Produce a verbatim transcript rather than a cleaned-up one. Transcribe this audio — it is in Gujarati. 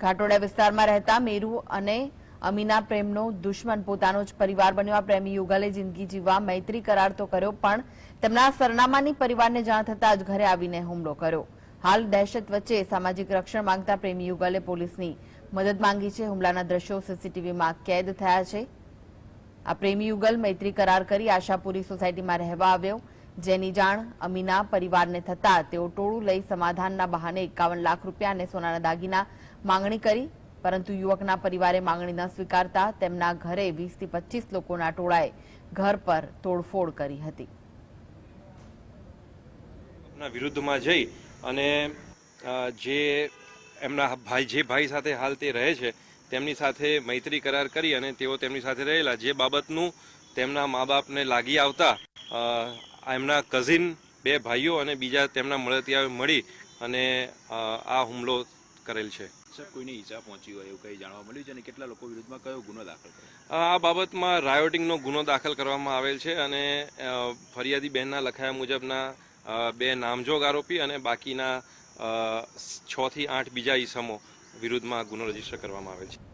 ઘાટોડા વિસ્તારમાં રહેતા મેરુ અને અમીના પ્રેમનો દુશ્મન પોતાનો જ પરિવાર બન્યો। આ પ્રેમી યુગલે જિંદગી જીવવા મૈત્રી કરાર તો કર્યો, પણ તેમના સરનામાની પરિવારને જાણ થતાં જ ઘરે આવીને હુમલો કર્યો। હાલ દહેશત વચ્ચે સામાજિક રક્ષણ માંગતા પ્રેમી યુગલે પોલીસની મદદ માંગી છે। હુમલાના દ્રશ્યો સીસીટીવીમાં કેદ થયા છે। આ પ્રેમી યુગલ મૈત્રી કરાર કરી આશાપુરી સોસાયટીમાં રહેવા આવ્યો, જેની જાણ અમીના પરિવારને થતાં તેઓ ટોળું લઈ સમાધાનના બહાને એકાવન લાખ રૂપિયા અને સોનાના દાગીના માંગણી કરી, પરંતુ યુવકના પરિવારે માંગણી ન સ્વીકારતા તેમના ઘરે વીસ થી પચીસ લોકોના ટોળાએ ઘર પર તોડફોડ કરી હતી। વિરુદ્ધમાં જઈ અને જે એમના ભાઈ જે ભાઈ સાથે હાલ તે રહે છે તેમની સાથે મૈત્રી કરાર કરી અને તેઓ તેમની સાથે રહેલા, જે બાબતનું તેમના મા બાપને લાગી આવતા એમના કઝિન બે ભાઈઓ અને બીજા તેમના મળતિયાઓ મળી અને આ હુમલો કરેલ છે। કોઈને ઈજા પહોંચી હોય એવું કંઈ જાણવા મળ્યું છે અને કેટલા લોકો વિરુદ્ધમાં કયો ગુનો દાખલ કર્યો? આ બાબતમાં રાયોટિંગનો ગુનો દાખલ કરવામાં આવેલ છે અને ફરિયાદી બહેનના લખાયા મુજબના બે નામજોગ આરોપી અને બાકીના છ થી આઠ બીજા ઈસમો વિરુદ્ધમાં ગુનો રજીસ્ટર કરવામાં આવેલ છે।